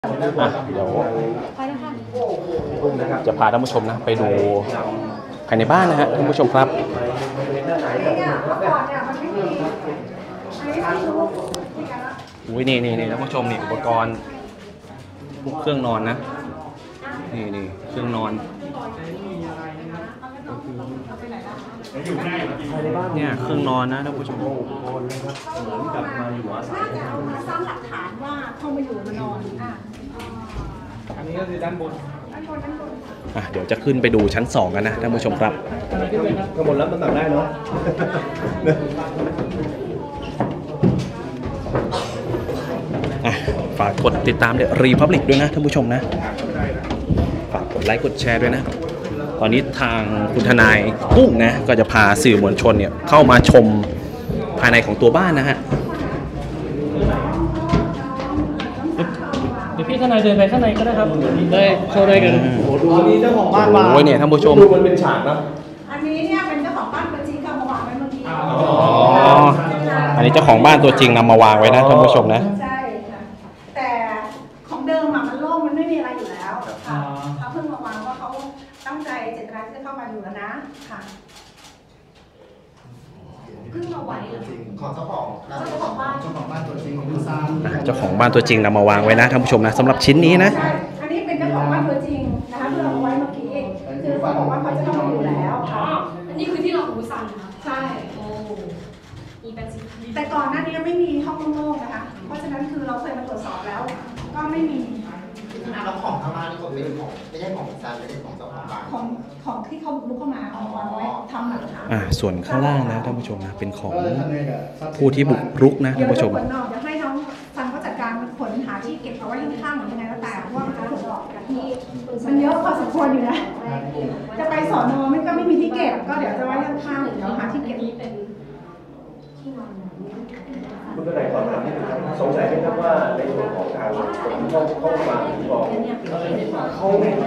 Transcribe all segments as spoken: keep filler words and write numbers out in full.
อ่ะเดี๋ยวจะพาท่านผู้ชมนะไปดูภายในบ้านนะฮะท่านผู้ชมครับอุ้ยนี่นี่นี่ท่านผู้ชมนี่อุปกรณ์พวกเครื่องนอนนะนี่นี่เครื่องนอนเนี่ยเครื่องนอนนะท่านผู้ชมเหมือนกับมาอยู่อาศัยมาสร้างหลักฐานว่าเข้ามาอยู่มานอนอ่ะอันนี้ก็คือด้านบนด้านบนด้านบนอ่ะเดี๋ยวจะขึ้นไปดูชั้นสองกันนะท่านผู้ชมครับข้างบนรับน้ำหนักได้เนาะอ่ะฝากกดติดตามเดอะรีพับลิกด้วยนะท่านผู้ชมนะฝากกดไลค์กดแชร์ด้วยนะตอนนี้ทางคุณทนายกุ้งนะก็จะพาสื่อมวลชนเนี่ยเข้ามาชมภายในของตัวบ้านนะฮะเดี๋ยวพี่ทนายเดินไปข้างในก็ได้ครับได้เข้าได้กันโอ้โหดูนี่เจ้าของบ้านมาโอ้ยเนี่ยท่านผู้ชมดูมันเป็นฉากนะอันนี้เนี่ยเป็นเจ้าของบ้านตัวจริงกับมาวางไว้เมื่อกี้อ๋ออันนี้เจ้าของบ้านตัวจริงนำมาวางไว้นะท่านผู้ชมนะใช่ค่ะแต่ของเดิมอ่ะมันโล่งมันไม่มีอะไรอยู่แล้วค่ะเขาเพิ่งมาวางว่าเขาตั้งใจเจตนาที่จะเข้ามาอยู่แล้วนะค่ะเพิ่งมาไว้ของเจ้าของเจ้าของบ้านเจ้าของบ้านตัวจริงของผู้สร้างเจ้าของบ้านตัวจริงนำมาวางไว้นะท่านผู้ชมนะสำหรับชิ้นนี้นะอันนี้เป็นเจ้าของบ้านตัวจริงนะคะที่เราเอาไว้เมื่อกี้คือเขาบอกว่าเขาจะเข้ามาอยู่แล้วค่ะอันนี้คือที่เราหูสั่นนะใช่โอ้มีเป็นสิแต่ก่อนหน้านี้ไม่มีห้องโล่งๆนะคะเพราะฉะนั้นคือเราเคยมาตรวจสอบแล้วก็ไม่มีแล้วของข้างบ้านนี่ก็เป็นของไม่ใช่ของซานไม่ใช่ของเจ้าของบ้านของของที่เขาลุกเข้ามาเอาวางไว้ทำหลักฐานอ่าส่วนข้างล่างนะท่านผู้ชมนะเป็นของผู้ที่บุกรุกนะท่านผู้ชมเดี๋ยวจะขนออกจะให้น้องซันเขาจัดการขนหาที่เก็บเอาไว้ข้างๆหรือยังไงก็แต่เพราะว่ามันจะขนออกกันที่มันเยอะพอสมควรอยู่นะจะไปสอนอไม่ก็ไม่มีที่เก็บก็เดี๋ยวจะไว้ข้างๆเดี๋ยวหาที่เก็บนี้เป็นคุณทนายขอถามนิดนึงครับสงสัยไหมครับว่าในส่วนของทางคนที่เข้าเข้ามาที่บอกเขาเขา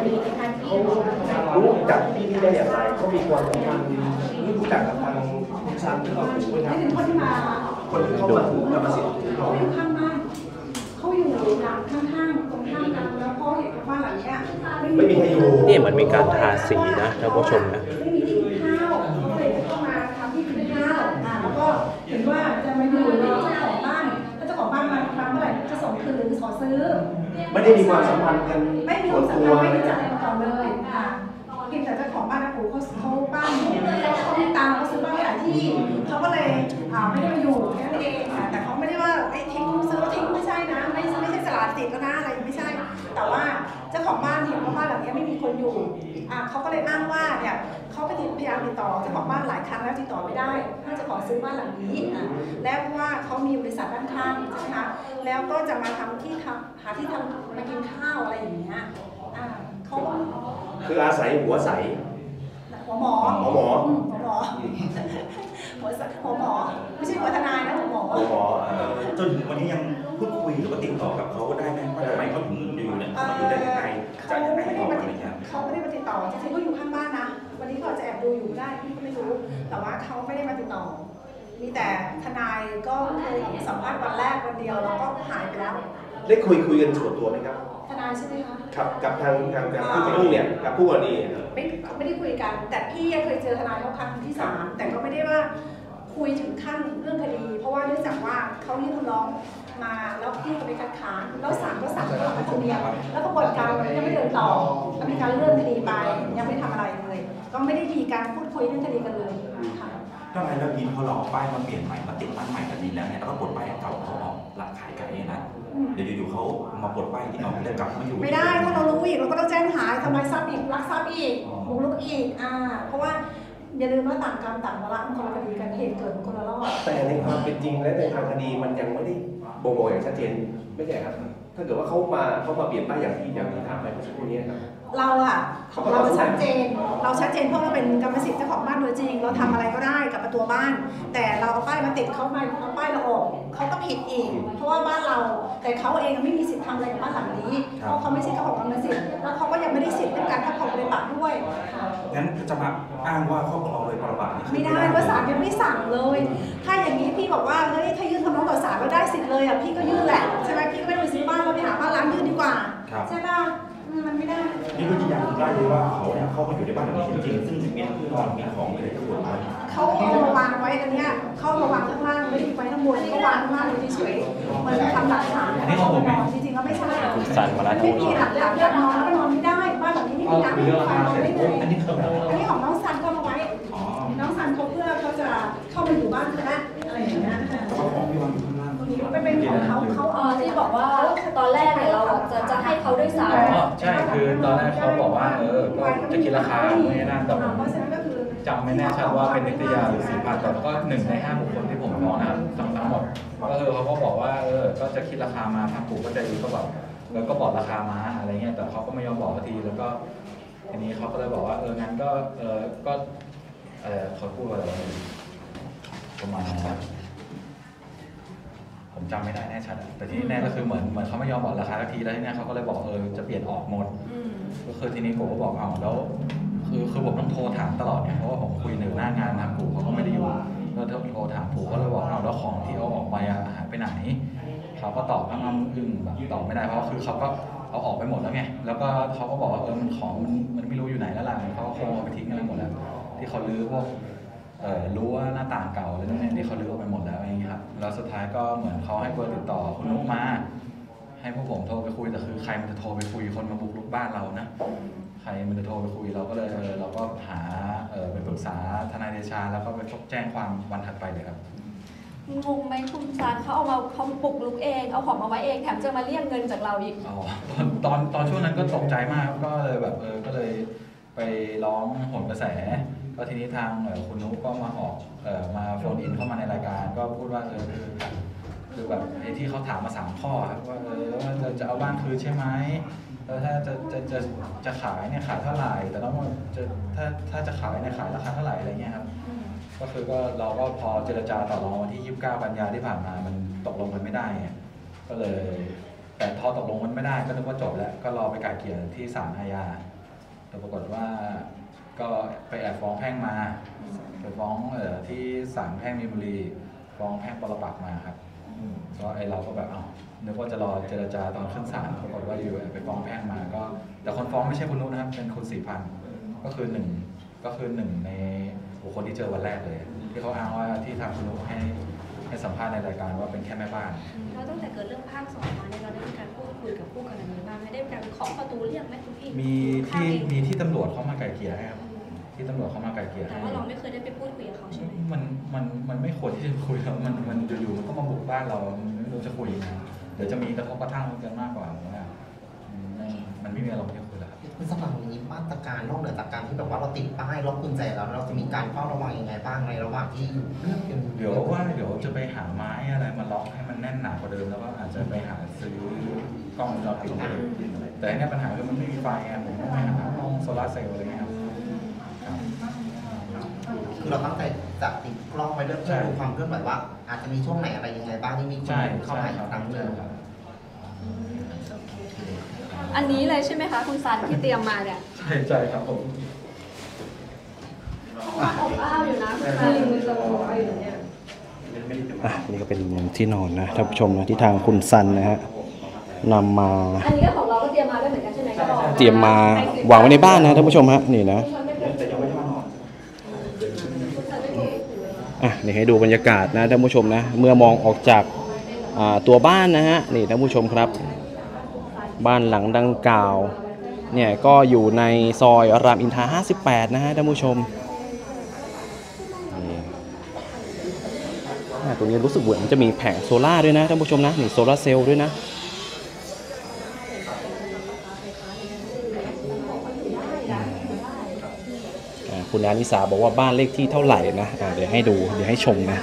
รู้จักที่นี่ได้อย่างไรเขามีความสัมพันธ์รู้จักกับทางคุณซันที่เราถูกไหมครับนี่เป็นคนที่มาคนที่เข้ามาถูกกรรมสิทธิ์เขาอยู่ข้างบ้านเขาอยู่หลังข้างๆตรงข้างกันแล้วเขาเห็นบ้านหลังนี้ไม่มีใครอยู่นี่มันมีการทาสีนะท่านผู้ชมนะไม่มีที่กินข้าวเขาเลยเข้ามาทำที่กินข้าวแล้วก็เห็นว่าจะมาอยู่ในเจ้าของบ้านถ้าเจ้าของบ้านมาทำเมื่อไหร่จะส่งคืนขอซื้อไม่ได้มีความสัมพันธ์กันไม่มีความสัมพันธ์ไม่รู้จักกันก่อนเลยค่ะเพียงแต่เจ้าของบ้านนะปู่เขาเขาบ้านเขาไม่ตามเขาซื้อบ้านหลายที่เขาก็เลยไม่ได้มาอยู่แค่นั้นเองค่ะแต่เขาไม่ได้ว่าไอ้ทิ้งซื้อทิ้งไม่ใช่นะไม่ไม่ใช่สลาดติดแล้วนะอะไรไม่ใช่แต่ว่าเจ้าของบ้านเห็นว่าบ้านหลังนี้ไม่มีคนอยู่อ่าเขาก็เลยอ้างว่าเนี่ยเขาไปพยายามติดต่อเจ้าของบ้านหลายครั้งแล้วติดต่อไม่ได้เพื่อจะขอซื้อบ้านหลังนี้อ่ะแล้วเพราะว่าเขามีบริษัทด้านข้างใช่ไหมคะแล้วก็จะมาทำที่ทำหาที่ทำมากินข้าวอะไรอย่างเงี้ยอ่าเขาคืออาศัยหัวใสหัวหมอหัวหมอหัวหมอหัวหัวหมอไม่ใช่หัวทนายนะหัวหมอหัวหมอจนถึงวันนี้ยังพูดคุยหรือว่าติดต่อกับเขาได้ไหมว่าทำไมเขาถึงอยู่เนี่ยเขาอยู่ได้ยังไงจะยังไงต่ออะไรอย่างเงี้ยเขาไม่ได้มาติดต่อจริงๆเขาอยู่ข้างบ้านนะวันนี้เขาจะแอบดูอยู่ได้พี่ก็ไม่รู้แต่ว่าเขาไม่ได้มาติดต่อมีแต่ทนายก็เคยสัมภาษณ์วันแรกวันเดียวแล้วก็หายไปแล้วได้คุยคุยกันส่วนตัวไหมครับทนายใช่ไหมคะครับกับทางทางกับผู้กู้เนี่ยกับผู้กรณีไม่ไม่ได้คุยกันแต่พี่เคยเจอทนายเขาครั้งที่สามแต่ก็ไม่ได้ว่าคุยถึงขั้นเรื่องคดีเพราะว่าเนื่องจากว่าเขายื่นคำร้องมาแล้วพี่ก็ไปคัดค้านแล้วศาลก็สั่งให้เราทำเนียมแล้วกระบวนการมันยังไม่เดินต่อก็มีการเลื่อนคดีไปยังไม่ทำอะไรเลยก็ไม่ได้มีการพูดคุยเรื่องคดีกันเลยค่ะทำไมเรายินพอเราเอาป้ายมาเปลี่ยนใหม่มาติดตั้งใหม่แบบนี้แล้วเนี่ยแล้วก็ปลดป้ายเก่าเขาออกหลักขายกันเนี่ยนะเดี๋ยวอยู่ๆเขามาปลดป้ายที่เอาเรื่องกลับมาอยู่ไม่ได้ถ้าเรารู้อีกเราก็ต้องแจ้งหายทำไมทรัพย์อีกลักทรัพย์อีกบุกรุกอีกอ่าเพราะว่าอย่าลืมว่าต่างกรรมต่างวาระมันคนละคดีกันเหตุเกิดคนละรอบแต่ในความเป็นจริงและในทางคดีมันยังไม่ได้บ่งบอกอย่างชัดเจนไม่ใช่ครับถ้าเกิดว่าเขามาเขามาเปลี่ยนป้ายอย่างที่อย่างที่ถามไปเมื่อสักครู่นี้ครับเราอะของเราชัดเจนเราชัดเจนเพราะเราเป็นกรรมสิทธิ์เจ้าของบ้านโดยจริงเราทำอะไรก็ได้กับประตูบ้าน แต่เราเอาป้ายมาติดเขาไปเอาป้ายเราออกเขาก็ผิดอีกเพราะว่าบ้านเราแต่เขาเองไม่มีสิทธิ์ทำอะไรกับบ้านหลังนี้เพราะเขาไม่ใช่เจ้าของกรรมสิทธิ์แล้วเขาก็ยังไม่ได้สิทธิ์ในการครอบครองปฏิบัติด้วยงั้นจะมาอ้างว่าครอบครองโดยประมาทนี่คือไม่ได้เพราะศาลยังไม่สั่งเลย ถ้าอย่างนี้พี่บอกว่าเฮ้ยถ้ายื่นคำร้องต่อศาลแล้วได้สิทธิ์เลยอ่ะพี่ก็ยื่นแหละใช่ไหมพี่ก็ไม่ไปซื้อบ้านเราไปหาบ้านร้านยื่นดีกว่าใช่ป่ะมันไม่ได้นี่ก็ยืนยันได้เลยว่าเขาเนี่ยเข้ามาอยู่ในบ้านหลังนี้จริงๆซึ่งมีที่นอนมีของอะไรทั้งหมดเลยเขาเอามาวางไว้อันเนี้ยเข้ามาวางข้างล่างไม่ได้ไว้ข้างบนเขาวางข้างล่างเฉยๆเหมือนทำหลักฐานอันนี้ของผมไหมจริงๆแล้วไม่ใช่สั่นมาแล้วไม่มีหลักฐานการนอนแล้วก็นอนไม่ได้บ้านหลังนี้ไม่มีน้ำไม่มีไฟนอนไม่ได้เลยอันนี้ของน้องซันเข้ามาไว้น้องซันเขาเพื่อเขาจะเข้ามาอยู่บ้านนะอะไรอย่างเงี้ยไม่เป็นของเขาเขาเอาที่บอกว่าตอนแรกเนี่ยเราจะจะให้เขาด้วยซ้ำอ๋อใช่คือตอนแรกเขาบอกว่าเออก็จะคิดราคาไม่นั่นแต่ผมจำไม่แน่ชัดว่าเป็นนิตยาหรือสี่พันแต่ก็หนึ่งในห้าบุคคลที่ผมฟ้องนะครับทั้งทั้งหมดก็คือเขาก็บอกว่าเออก็จะคิดราคามาทางปู่ก็จะดีก็แบบแล้วก็บอกราคามาอะไรเงี้ยแต่เขาก็ไม่ยอมบอกสักทีแล้วก็ทีนี้เขาก็เลยบอกว่าเอองั้นก็เออก็เออเขาพูดว่าอะไรประมาณนั้นผมจำไม่ได้แน่ชัดแต่ที่แน่ก็คือเหมือนเหมือนเขาไม่ยอมบอกราคาสักทีแล้วทีนี้เขาก็เลยบอกเออจะเปลี่ยนออกหมดก็คือทีนี้ผมก็บอกเอาแล้วคือคือผมต้องโทรถามตลอดเนี่ยเพราะว่าผมคุยหนึ่งหน้างานนะปู่เขาก็ไม่ได้อยู่ก็โทรถามปู่ก็เลยบอกเอาแล้วของที่เอาออกไปหายไปไหนเขาก็ตอบอ้ำอึ้งแบบตอบไม่ได้เพราะคือเขาก็เอาออกไปหมดแล้วไงแล้วก็เขาก็บอกว่าเออมันของมันมันไม่รู้อยู่ไหนแล้วล่ะเขาก็คงเอาไปทิ้งกันหมดแล้วที่เขาลื้อพวกเออรู้ว่าหน้าต่างเก่าอะไรนั่นนี่เขาลื้อออกไปหมดแล้วอย่างนี้ครับแล้วสุดท้ายก็เหมือนเขาให้เบอร์ติดต่อคุณนุ๊กมาให้พวกผมโทรไปคุยแต่คือใครมันจะโทรไปคุยคนมาบุกรุกบ้านเรานะใครมันจะโทรไปคุยเราก็เลยเออเราก็หาเออไปปรึกษาทนายเดชาแล้วก็ไปแจ้งความวันถัดไปเลยครับงงไหมคุณซันเขาเอามาเขาปลุกลุกเองเอาของมาไว้เองแถมจะมาเรียกเงินจากเราอีกอ๋อตอนตอนช่วงนั้นก็ตกใจมากก็เลยแบบเออก็เลยไปร้องโหนกระแสก็ทีนี้ทางคุณนุ๊กก็มาออกเอ่อมาโฟนอินเข้ามาในรายการก็พูดว่าเออคือคือแบบไอ้ที่เขาถามมาสามข้อครับว่าเออว่าจะจะเอาบ้านคืนใช่ไหมแล้วถ้าจะจะจะจะขายเนี่ยขายเท่าไหร่แต่ต้องจะถ้าถ้าจะขายเนี่ยขายราคาเท่าไหร่อะไรเงี้ยครับก็คือก็เราก็พอเจรจาต่อรองวันที่ยี่สิบเก้ากันยาที่ผ่านมามันตกลงกันไม่ได้ก็เลยแต่พอตกลงกันไม่ได้ก็นึกว่าจบแล้วก็รอไปไกล่เกลี่ยที่ศาลอาญาแต่ปรากฏว่าก็ไปแอบฟ้องแพ่งมาไปฟ้องเอ่อที่ศาลแพ่งมีนบุรีฟ้องแพ่งปรปักษ์มาครับก็ไอเราก็แบบเอ้านึกว่าจะรอเจรจาตอนขึ้นศาลปรากฏว่าอยู่ไปฟ้องแพ่งมาก็แต่คนฟ้องไม่ใช่คุณนุ๊กนะครับเป็นคุณศรีพันธ์ก็คือหนึ่งก็คือหนึ่งในบุคคลที่เจอวันแรกเลยที่เขาอ้างว่าที่ทางคุณนุ๊กให้ให้สัมภาษณ์ในรายการว่าเป็นแค่แม่บ้านแล้วตั้งแต่เกิดเรื่องภาคสองมาเนี่ยเราได้มีการพูดคุยกับผู้กรณีบ้างไหมได้มีการเคาะประตูเรียกไหมคุณพี่มีที่มีที่ตำรวจเขามาไกล่เกลี่ยให้ครับที่ตำรวจเขามาไกล่เกลี่ยแต่ว่าเราไม่เคยได้ไปพูดคุยกับเขาใช่ไหมมันมันมันไม่ควรที่จะคุยแล้วมันมันอยู่ๆมันก็มาบุกบ้านเราไม่รู้จะคุยยังไงเดี๋ยวจะมีกระทบกระทั่งกันมากกว่าว่ามันไม่มีอะไรที่คุยแล้วครับคุณสำหรับวันนี้มาตรการนอกเหนือจากการที่แบบว่าเราติดป้ายล็อกกุญแจแล้วเราจะมีการเฝ้าระวังยังไงบ้างในระหว่างที่อยู่เรื่องกันเดี๋ยวว่าเดี๋ยวจะไปหาไม้อะไรมาล็อกให้มันแน่นหนากว่าเดิมแล้วก็อาจจะไปหาซื้อกล้องวงจรปิดมาแต่เนี่ยปัญหาคือมันไม่มีไฟไงผมต้องไปหากล้องโซลาร์เซลล์อะไรเงี้ยครับคือเราตั้งใจจะติดกล้องไว้ด้วยเพื่อดูความเคลื่อนไหวว่าอาจจะมีช่วงไหนอะไรยังไงบ้างที่มีคนเข้ามาอีกครั้งหนึ่งอันนี้เลยใช่ไหมคะคุณซันที่เตรียมมาเนี่ยใช่ใช่ครับผมอบอ้าวอยู่นะคุณซันมือสมองอยู่เนี่ยอ่ะนี่ก็เป็นที่นอนนะท่านผู้ชมนะที่ทางคุณซันนะฮะนำมาอันนี้ก็ของเราก็เตรียมมาด้วยเหมือนกันใช่ไหมก็บอกเตรียมมาวางไว้ในบ้านนะท่านผู้ชมฮะนี่นะอ่ะนี่ให้ดูบรรยากาศนะท่านผู้ชมนะเมื่อมองออกจากตัวบ้านนะฮะนี่ท่านผู้ชมครับบ้านหลังดังกล่าวเนี่ยก็อยู่ในซอยรามอินทราห้าสิบแปดนะฮะท่านผู้ชมนี่ตรงนี้รู้สึกเหมือนจะมีแผงโซล่าด้วยนะท่านผู้ชมนะนี่โซล่าเซลล์ด้วยนะคุณอานิสาบอกว่าบ้านเลขที่เท่าไหร่นะเดี๋ยวให้ดูเดี๋ยวให้ชมนะ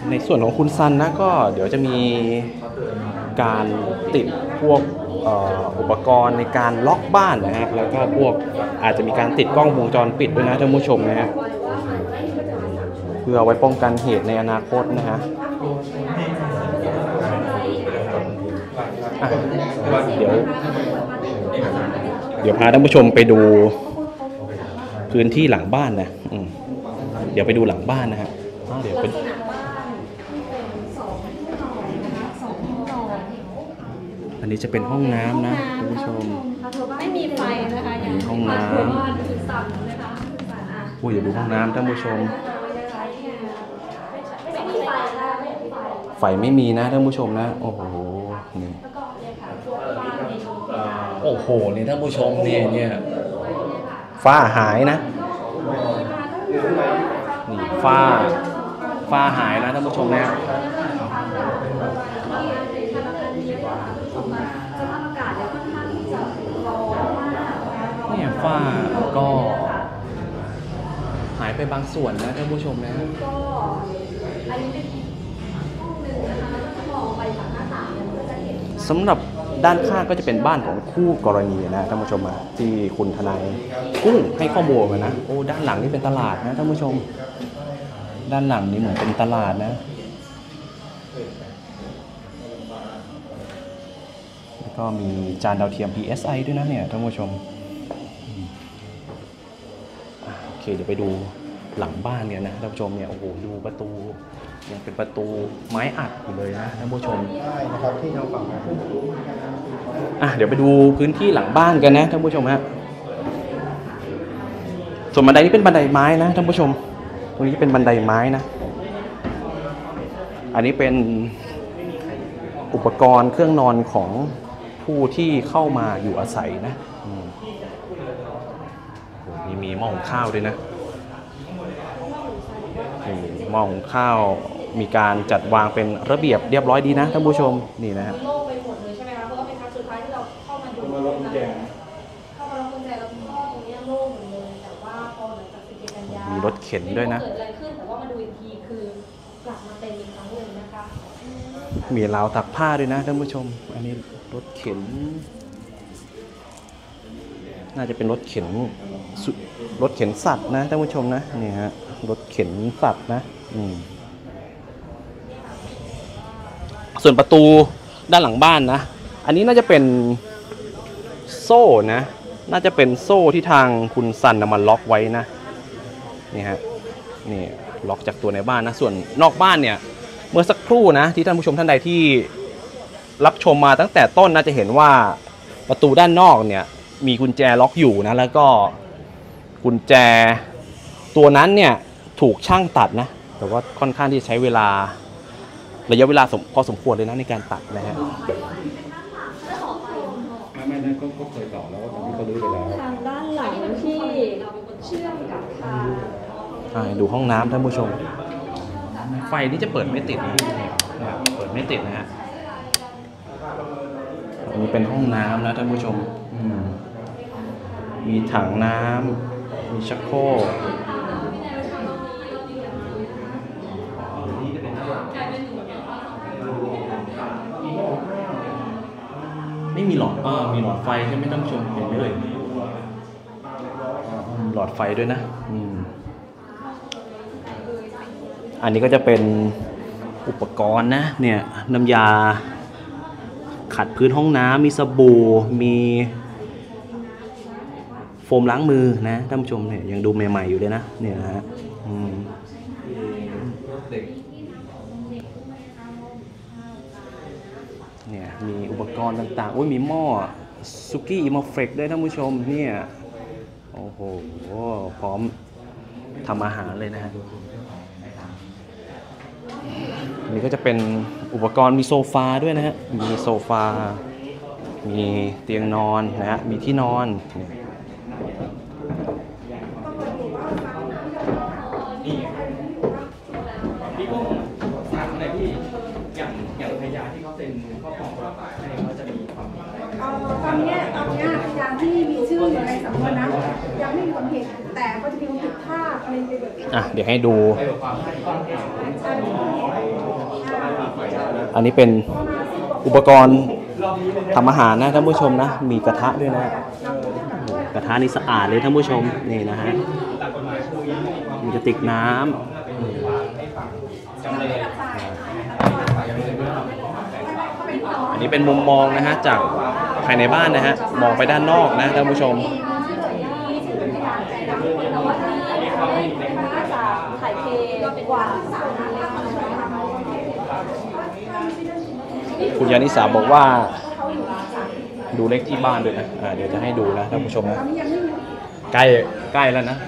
ในส่วนของคุณซันนะก็เดี๋ยวจะมีการติดพวกเอ่ออุปกรณ์ในการล็อกบ้านนะฮะแล้วก็พวกอาจจะมีการติดกล้องวงจรปิดด้วยนะท่านผู้ชมนะฮะเพื่อไว้ป้องกันเหตุในอนาคตนะฮะอ่ะเดี๋ยวเดี๋ยวพาท่านผู้ชมไปดูพื้นที่หลังบ้านนะอืมเดี๋ยวไปดูหลังบ้านนะฮะเดี๋ยวเป็นอันนี้จะเป็นห้องน้ำนะท่านผู้ชมไม่มีไฟนะคะอย่างห้องน้ำคุณสั่นนะคะคุณสั่นอ่ะอุ้ยเดี๋ยวดูห้องน้ำท่านผู้ชมไม่มีไฟนะไม่มีไฟไฟไม่มีนะท่านผู้ชมนะโอ้โหนี่โอ้โหนี่ท่านผู้ชมเนี่ยเนี่ยฝ้าหายนะนี่ฝ้าฝ้าหายนะท่านผู้ชมนะเนี่ยฝ้าก็หายไปบางส่วนนะท่านผู้ชมนะก็อันนี้เป็นห้องนึงนะคะแล้วก็มองไปจากหน้าต่างเนี่ยก็จะเห็นสำหรับด้านข้างก็จะเป็นบ้านของคู่กรณีนะท่านผู้ชมนะที่คุณทนายกุ้งให้ข้อมูลมานะโอ้ด้านหลังนี่เป็นตลาดนะท่านผู้ชมด้านหลังนี่เหมือนเป็นตลาดนะแล้วก็มีจานดาวเทียม พี เอส ไอ ด้วยนะเนี่ยท่านผู้ชมโอเคเดี๋ยวไปดูหลังบ้านเนี่ยนะท่านผู้ชมเนี่ยโอ้โหดูประตูยังเป็นประตูไม้อัดอยู่เลยนะท่านผู้ชมนะครับที่เราฝั่งนะอ่ะเดี๋ยวไปดูพื้นที่หลังบ้านกันนะท่านผู้ชมฮะส่วนบันไดนี้เป็นบันไดไม้นะท่านผู้ชมตรงนี้เป็นบันไดไม้นะอันนี้เป็นอุปกรณ์เครื่องนอนของผู้ที่เข้ามาอยู่อาศัยนะมีมีหม้อหุงข้าวด้วยนะหม้อหุงข้าวมีการจัดวางเป็นระเบียบเรียบร้อยดีนะท่านผู้ชมนี่นะฮะโล่งไปหมดเลยใช่ไหมคะเพราะว่าเป็นครั้งสุดท้ายที่เราเข้ามาดูเข้ามาล็อกกุญแจเข้ามาล็อกกุญแจแล้วก็ตรงนี้โล่งหมดเลยแต่ว่าพอหลังจากสิบเจ็ดกันยามีรถเข็นด้วยนะเกิดอะไรขึ้นแต่ว่ามาดูอีกทีคือกลับมาเป็นอีกครั้งหนึ่งนะคะมีราวตักผ้าด้วยนะท่านผู้ชมอันนี้รถเข็นน่าจะเป็นรถเข็นรถเข็นสัตว์นะท่านผู้ชมนะนี่ฮะรถเข็นสัตว์นะอืมส่วนประตูด้านหลังบ้านนะอันนี้น่าจะเป็นโซ่นะน่าจะเป็นโซ่ที่ทางคุณซันนำมาล็อกไว้นะนี่ฮะนี่ล็อกจากตัวในบ้านนะส่วนนอกบ้านเนี่ยเมื่อสักครู่นะที่ท่านผู้ชมท่านใดที่รับชมมาตั้งแต่ต้นนะจะเห็นว่าประตูด้านนอกเนี่ยมีกุญแจล็อกอยู่นะแล้วก็กุญแจตัวนั้นเนี่ยถูกช่างตัดนะแต่ว่าค่อนข้างที่จะใช้เวลาระยะเวลาพอสมควรเลยนะในการตัดนะฮะไม่ไม่นั่นก็เคยต่อแล้วตอนนี้ก็รื้อไปแล้วทางด้านหลังที่เชื่อมกับทางดูห้องน้ำท่านผู้ชมไฟนี่จะเปิดไม่ติดนะเปิดไม่ติดนะฮะอันนี้เป็นห้องน้ำนะท่านผู้ชมมีถังน้ำมีชักโครกไม่มีหลอดเออมีหลอดไฟใช่ไหมท่านผู้ชมเห็นไหมเลยหลอดไฟด้วยนะอืมอันนี้ก็จะเป็นอุปกรณ์นะเนี่ยน้ำยาขัดพื้นห้องน้ำมีสบู่มีโฟมล้างมือนะท่านผู้ชมเนี่ยยังดูใหม่ๆอยู่เลยนะเนี่ยนะฮะอืมเนี่ยมีอุปกรณ์ต่างๆโอ้ยมีหม้อซุกี้อิมเฟรกด้วยท่านผู้ชมเนี่ยโอ้โหพร้อมทำอาหารเลยนะฮะนี่ก็จะเป็นอุปกรณ์มีโซฟาด้วยนะฮะมีโซฟามีเตียงนอนนะฮะมีที่นอนนี่พี่กุ้งถามอะไรพี่อย่างอย่างพยานที่เขาเป็นครอบครองปรปักษ์ให้เขาจะมีความผิดอะไรตอนนี้ตอนนี้พยานที่มีชื่ออยู่ในสำนวนนะยังไม่มีความผิดแต่ก็จะมีความผิดพลาดอะไรแบบนี้อ่ะเดี๋ยวให้ดูอันนี้เป็นอุปกรณ์ทำอาหารนะท่านผู้ชมนะมีกระทะด้วยนะกระทะนี่สะอาดเลยท่านผู้ชมนี่นะฮะมีกระติกน้ำอันนี้เป็นมุมมองนะฮะจากภายในบ้านนะฮะมองไปด้านนอกนะท่านผู้ชมถ่ายเทกว่าคุณยานิสาบอกว่าดูเลขที่บ้านด้วยนะอ่าเดี๋ยวจะให้ดูนะท่านผู้ชมนะใกล้ใกล้แล้วนะ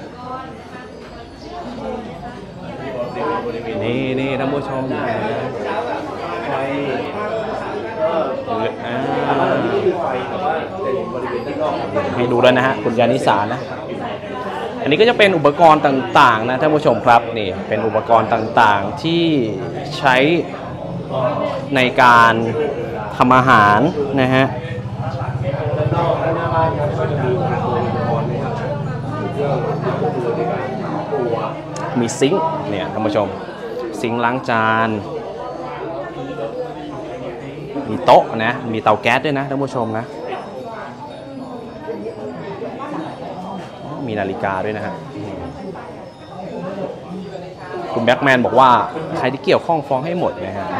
นี่นี่ท่านผู้ชมไฟให้ดูแล้วนะฮะคุณยานิสานะอันนี้ก็จะเป็นอุปกรณ์ต่างๆนะท่านผู้ชมครับนี่เป็นอุปกรณ์ต่างๆที่ใช้ในการทำอาหารนะฮะมีซิงค์เนี่ยท่านผู้ชมซิงค์ล้างจานมีโต๊ะนะมีเตาแก๊สด้วยนะท่านผู้ชมนะมีนาฬิกาด้วยนะฮะคุณแบ็กแมนบอกว่าใครที่เกี่ยวข้องฟ้องให้หมดนะฮะ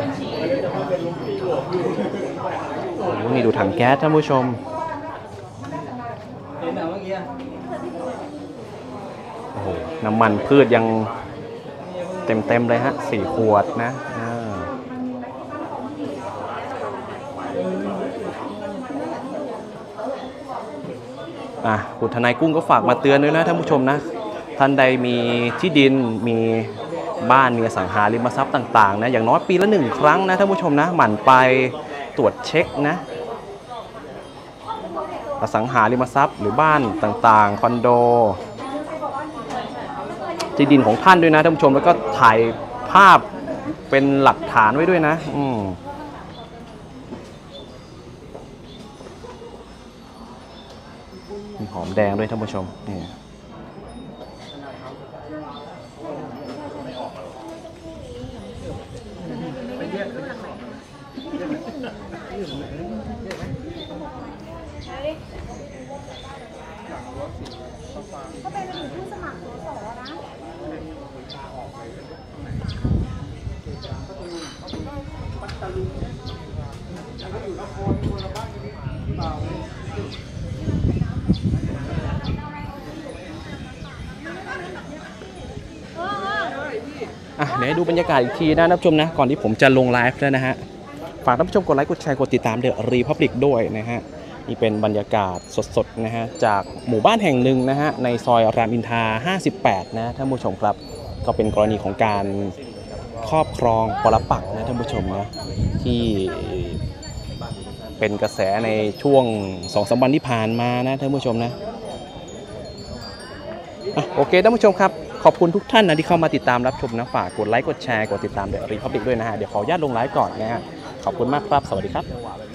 นี่ดูถังแก๊สท่านผู้ชมโอ้โหน้ำมันพืชยังเต็มๆเลยฮะสี่ขวดนะอ่ะคุณทนายกุ้งก็ฝากมาเตือนด้วยนะท่านผู้ชมนะท่านใดมีที่ดินมีบ้านมีอสังหาริมทรัพย์ต่างๆนะอย่างน้อยปีละหนึ่งครั้งนะท่านผู้ชมนะหมั่นไปตรวจเช็คนะอสังหาริมทรัพย์หรือบ้านต่างๆคอนโดที่ดินของท่านด้วยนะท่านผู้ชมแล้วก็ถ่ายภาพเป็นหลักฐานไว้ด้วยนะอืมมีหอมแดงด้วยท่านผู้ชมนี่ก็เป็นผู้สมัครสสนะอ่ะเดี๋ยวให้ดูบรรยากาศอีกทีนะท่านผู้ชมนะก่อนที่ผมจะลงไลฟ์แล้วนะฮะฝากท่านผู้ชมกดไลค์กดแชร์กดติดตามเดอะรีพับลิกด้วยนะฮะนี่เป็นบรรยากาศสดๆนะฮะจากหมู่บ้านแห่งหนึ่งนะฮะในซอยรามอินทราห้าสิบแปดนะท่านผู้ชมครับก็เป็นกรณีของการครอบครองปรปักษ์นะท่านผู้ชมนะที่เป็นกระแสในช่วง สองสาม วันที่ผ่านมานะท่านผู้ชมนะอ่ะโอเคท่านผู้ชมครับขอบคุณทุกท่านนะที่เข้ามาติดตามรับชมนะฝากกดไลค์กดแชร์กดติดตามเดอะรีพับลิกด้วยนะฮะเดี๋ยวขออนุญาตลงไลฟ์ก่อนนะฮะขอบคุณมากครับสวัสดีครับ